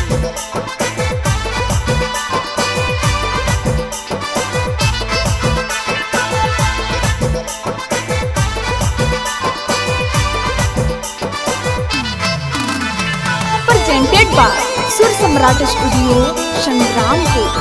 Presented by Sur Samrat studio Sangrampur.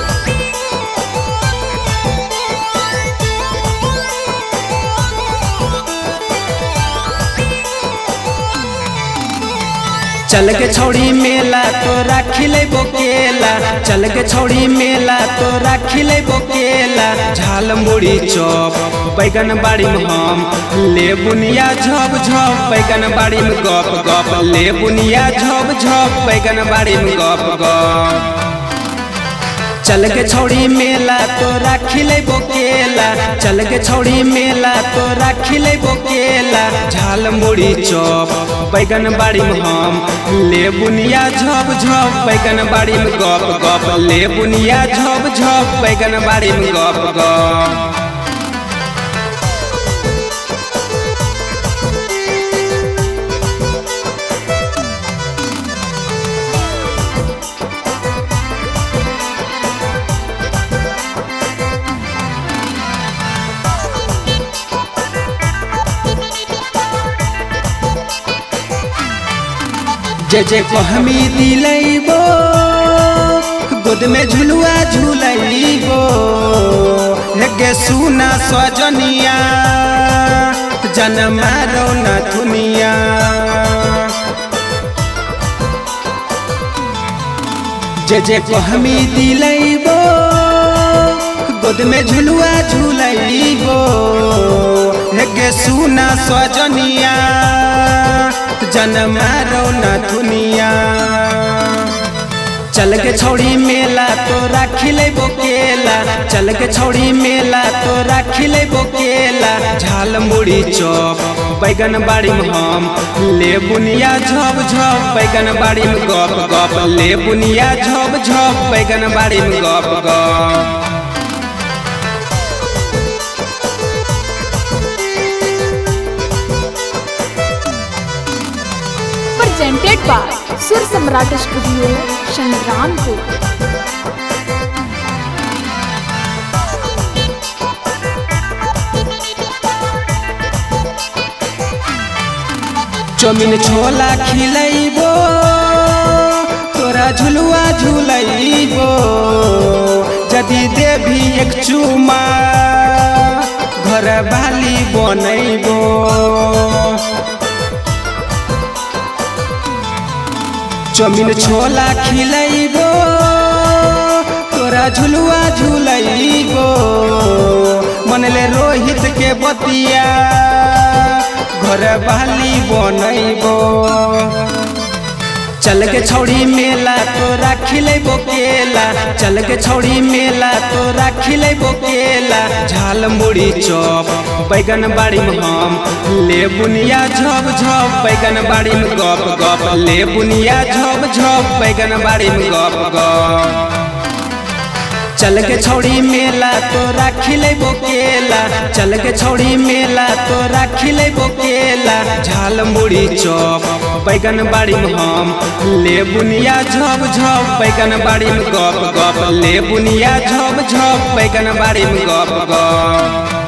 चल के छौड़ी मेला तोरा खिलेबो केला, चल के छौड़ी मेला तोरा खिलेबो केला। झाल मुड़ी चौप बैगन बाड़ी में हम ले बुनिया झप झप, बैगन बाड़ी में गप गप ले बुनिया झप झप, बैगन बाड़ी में गप गप। चल के छौड़ी मेला तोरा खिलेबो केला, चल के छौड़ी मेला तोरा खिलेबो केला। झाल मुड़ी चौप बैगन बाड़ी में हम ले बुनिया झप झप, बैगन बाड़ी में गप गप ले बुनिया झप झप, बैगन बाड़ी में गप गप। जे को हमी दिलैबो गोद में झुलुआ झुलैबो, हेगे सुना सजनिया जनमा रौना दुनिया। जे को हमी दिलैबो गोद में झुलुआ झुलैबो, हेगे सुना सजनिया जनमा रौना दुनिया। चल के छौड़ी मेला तोरा खिलेबो केला, चल के छौड़ी मेला तोरा खिलेबो केला। झाल मुड़ी चौप बैगन बाड़ी में हम ले बुनिया झप झप, बैगन बाड़ी में गप गप ले बुनिया झप झप, बैगन बाड़ी में गप गप। Presented by Sur Samrat studio Sangrampur. Chowmein chhola खिलैबो तोरा झुलुआ झुलैबो, यदि देवी एक चुमा घर बाली बनैबो। चौमिन छोला खिलैबो तोरा झुलुआ झुलैबो, मनले रोहित के बतिया घर बाली बनैबो। चल के छौड़ी मेला तोरा खिलेबो केला, चल के छौड़ी मेला तोरा खिलेबो केला। झाल मुड़ी चौप बैगन बाड़ी में हम ले बुनिया झप झप, बैगन बाड़ी में गप गप ले बुनिया झप झप, बैगन बाड़ी में गप गप। चल के छौड़ी मेला तोरा खिलेबो केला, चल के छौड़ी मेला तोरा खिलेबो केला। झाल मुड़ी चौप बैगन बाड़ी में हम ले बुनिया झप झप, बैगन बाड़ी में गप गप ले बुनिया झप झप, बैगन बाड़ी में गप गप।